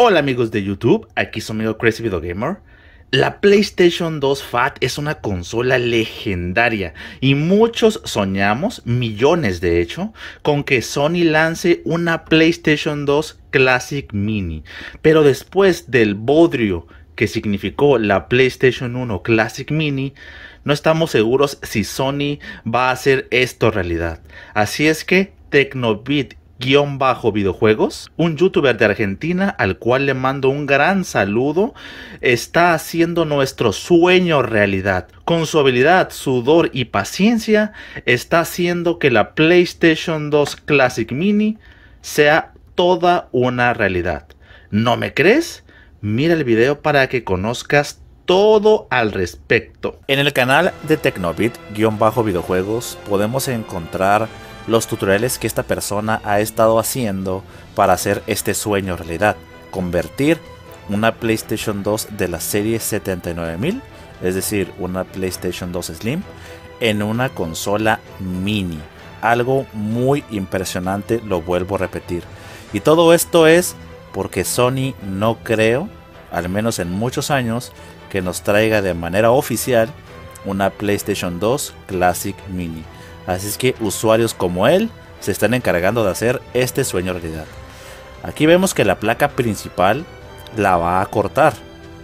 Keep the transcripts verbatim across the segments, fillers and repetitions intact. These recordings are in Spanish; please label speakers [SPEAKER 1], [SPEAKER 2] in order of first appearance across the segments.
[SPEAKER 1] Hola amigos de YouTube, aquí su amigo Crazy Video Gamer. La PlayStation dos Fat es una consola legendaria y muchos soñamos, millones de hecho, con que Sony lance una PlayStation dos Classic Mini. Pero después del bodrio que significó la PlayStation uno Classic Mini, no estamos seguros si Sony va a hacer esto realidad. Así es que Tecnobit guión bajo videojuegos, un youtuber de Argentina al cual le mando un gran saludo, está haciendo nuestro sueño realidad. Con su habilidad, sudor y paciencia, está haciendo que la PlayStation dos Classic Mini sea toda una realidad. ¿No me crees? Mira el video para que conozcas todo al respecto. En el canal de Tecnobit guión bajo videojuegos podemos encontrar los tutoriales que esta persona ha estado haciendo para hacer este sueño realidad: convertir una PlayStation dos de la serie setenta y nueve mil, es decir, una PlayStation dos Slim, en una consola mini. Algo muy impresionante, lo vuelvo a repetir. Y todo esto es porque Sony no creo, al menos en muchos años, que nos traiga de manera oficial una PlayStation dos Classic Mini. Así es que usuarios como él se están encargando de hacer este sueño realidad. Aquí vemos que la placa principal la va a cortar.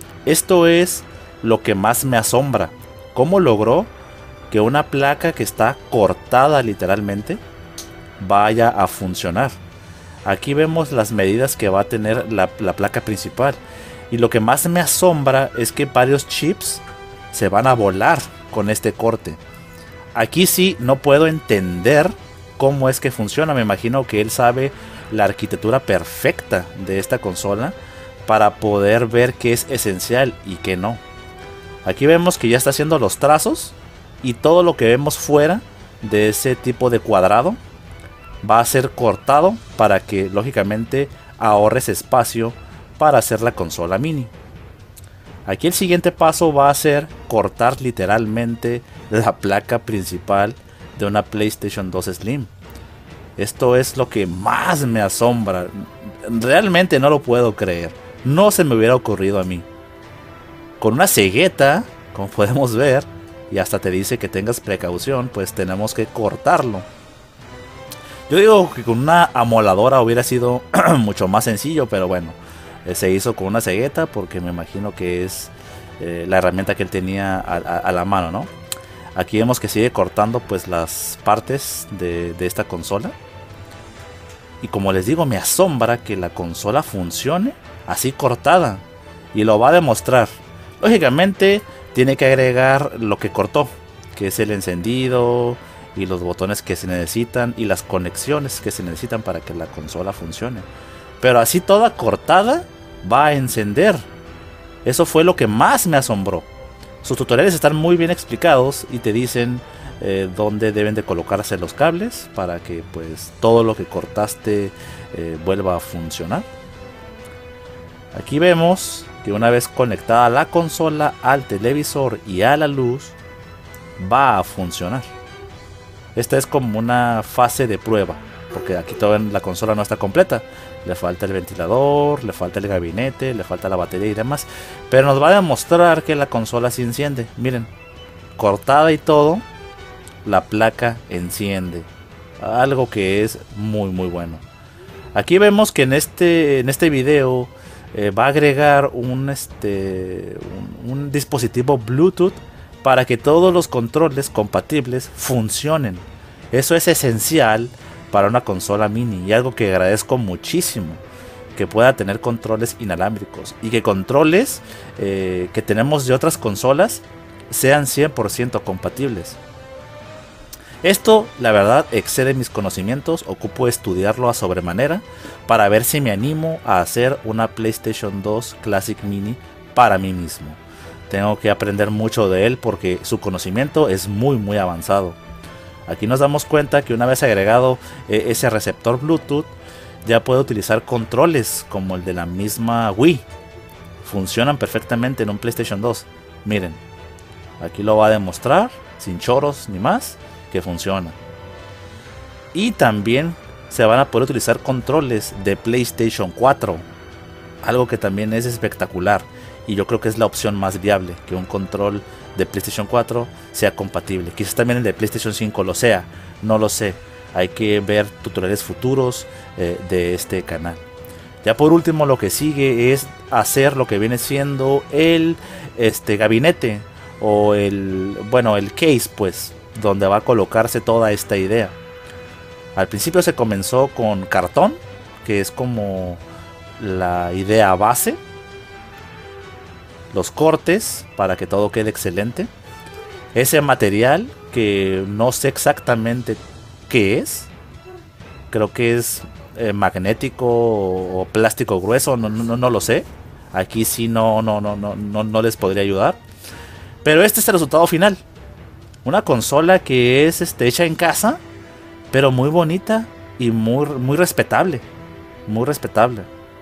[SPEAKER 1] Esto es lo que más me asombra. ¿Cómo logró que una placa que está cortada literalmente vaya a funcionar? Aquí vemos las medidas que va a tener la, la placa principal. Y lo que más me asombra es que varios chips se van a volar con este corte. Aquí sí no puedo entender cómo es que funciona. Me imagino que él sabe la arquitectura perfecta de esta consola para poder ver qué es esencial y qué no. Aquí vemos que ya está haciendo los trazos y todo lo que vemos fuera de ese tipo de cuadrado va a ser cortado para que lógicamente ahorres espacio para hacer la consola mini. Aquí el siguiente paso va a ser cortar literalmente la placa principal de una PlayStation dos Slim. Esto es lo que más me asombra. Realmente no lo puedo creer. No se me hubiera ocurrido a mí. Con una cegueta, como podemos ver, y hasta te dice que tengas precaución, pues tenemos que cortarlo. Yo digo que con una amoladora hubiera sido mucho más sencillo, pero bueno. Se hizo con una cegueta porque me imagino que es eh, la herramienta que él tenía a, a, a la mano, ¿no? Aquí vemos que sigue cortando pues las partes de, de esta consola. Y como les digo, me asombra que la consola funcione así cortada. Y lo va a demostrar. Lógicamente tiene que agregar lo que cortó, que es el encendido y los botones que se necesitan y las conexiones que se necesitan para que la consola funcione. Pero así toda cortada va a encender. Eso fue lo que más me asombró. Sus tutoriales están muy bien explicados y te dicen eh, dónde deben de colocarse los cables para que pues todo lo que cortaste eh, vuelva a funcionar. Aquí vemos que una vez conectada la consola al televisor y a la luz, va a funcionar. Esta es como una fase de prueba, porque aquí todavía la consola no está completa. Le falta el ventilador, le falta el gabinete, le falta la batería y demás. Pero nos va a demostrar que la consola sí enciende. Miren, cortada y todo, la placa enciende. Algo que es muy muy bueno. Aquí vemos que en este, en este video eh, va a agregar un, este, un, un dispositivo Bluetooth para que todos los controles compatibles funcionen. Eso es esencial para una consola mini y algo que agradezco muchísimo, que pueda tener controles inalámbricos y que controles eh, que tenemos de otras consolas sean cien por ciento compatibles. Esto la verdad excede mis conocimientos. Ocupo estudiarlo a sobremanera para ver si me animo a hacer una PlayStation dos Classic Mini para mí mismo. Tengo que aprender mucho de él porque su conocimiento es muy muy avanzado. Aquí nos damos cuenta que una vez agregado eh, ese receptor Bluetooth, ya puede utilizar controles como el de la misma Wii. Funcionan perfectamente en un PlayStation dos. Miren, aquí lo va a demostrar, sin choros ni más, que funciona. Y también se van a poder utilizar controles de PlayStation cuatro.
[SPEAKER 2] algo que también es espectacular, y yo creo que es la opción más viable, que un control de PlayStation cuatro sea compatible. Quizás también el de PlayStation cinco lo sea, no lo sé. Hay que ver tutoriales futuros eh, de este canal. Ya por último, lo que sigue es hacer lo que viene siendo el este, gabinete o el, bueno, el case, pues, donde va a colocarse toda esta idea. Al principio se comenzó con cartón, que es como la idea base, los cortes para que todo quede excelente, ese material que no sé exactamente qué es, creo que es eh, magnético o plástico grueso, no, no, no lo sé, aquí sí no, no, no, no, no, no les podría ayudar, pero este es el resultado final, una consola que es este, hecha en casa, pero muy bonita y muy, muy respetable, muy respetable.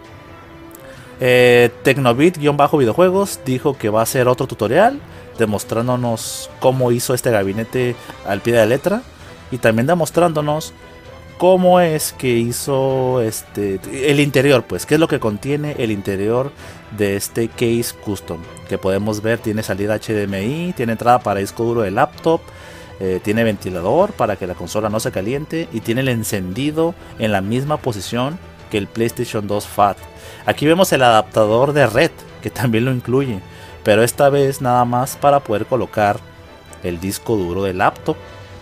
[SPEAKER 2] Eh, Tecnobit-videojuegos dijo que va a hacer otro tutorial demostrándonos cómo hizo este gabinete al pie de la letra y también demostrándonos cómo es que hizo este el interior, pues qué es lo que contiene el interior de este case custom, que podemos ver tiene salida H D M I, tiene entrada para disco duro de laptop, eh, tiene ventilador para que la consola no se caliente y tiene el encendido en la misma posición que el PlayStation dos Fat. Aquí vemos el adaptador de red, que también lo incluye, pero esta vez nada más para poder colocar el disco duro del laptop.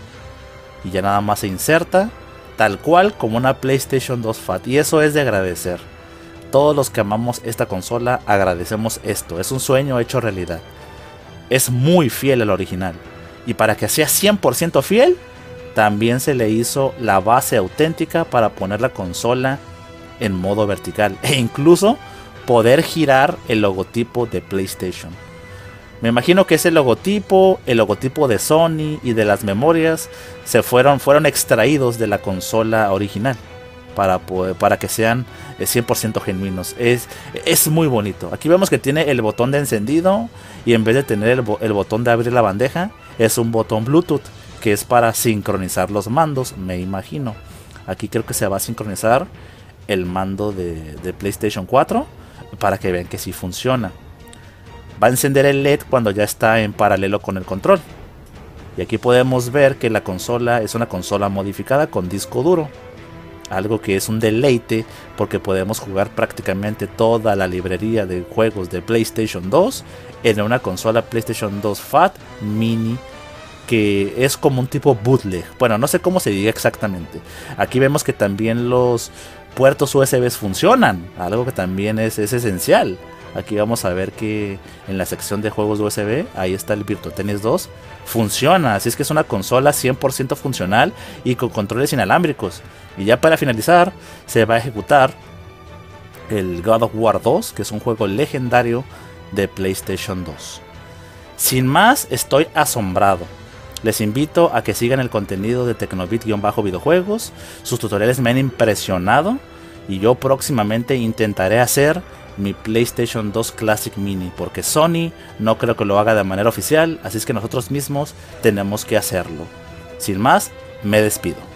[SPEAKER 2] Y ya nada más se inserta, tal cual como una PlayStation dos Fat. Y eso es de agradecer. Todos los que amamos esta consola agradecemos esto. Es un sueño hecho realidad. Es muy fiel al original. Y para que sea cien por ciento fiel, también se le hizo la base auténtica para poner la consola en modo vertical e incluso poder girar el logotipo de PlayStation. Me imagino que ese logotipo, el logotipo de Sony y de las memorias se fueron, fueron extraídos de la consola original para, poder, para que sean cien por ciento genuinos. Es, es muy bonito. Aquí vemos que tiene el botón de encendido y en vez de tener el, el botón de abrir la bandeja es un botón Bluetooth que es para sincronizar los mandos, me imagino. Aquí creo que se va a sincronizar el mando de, de PlayStation cuatro para que vean que sí funciona. Va a encender el L E D cuando ya está en paralelo con el control. Y aquí podemos ver que la consola es una consola modificada con disco duro, algo que es un deleite porque podemos jugar prácticamente toda la librería de juegos de PlayStation dos en una consola PlayStation dos Fat Mini, que es como un tipo bootleg. Bueno, no sé cómo se diga exactamente. Aquí vemos que también los puertos U S B funcionan, algo que también es, es esencial. Aquí vamos a ver que en la sección de juegos U S B, ahí está el Virtua Tennis dos, funciona, así es que es una consola cien por ciento funcional y con controles inalámbricos. Y ya para finalizar, se va a ejecutar el God of War dos, que es un juego legendario de PlayStation dos. Sin más, estoy asombrado. Les invito a que sigan el contenido de Tecnobit-videojuegos. Sus tutoriales me han impresionado y yo próximamente intentaré hacer mi PlayStation dos Classic Mini, porque Sony no creo que lo haga de manera oficial, así es que nosotros mismos tenemos que hacerlo. Sin más, me despido.